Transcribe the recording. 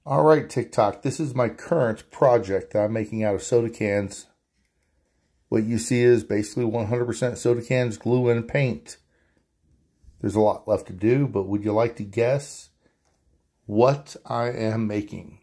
All right, TikTok, this is my current project that I'm making out of soda cans. What you see is basically 100% soda cans, glue, and paint. There's a lot left to do, but would you like to guess what I am making?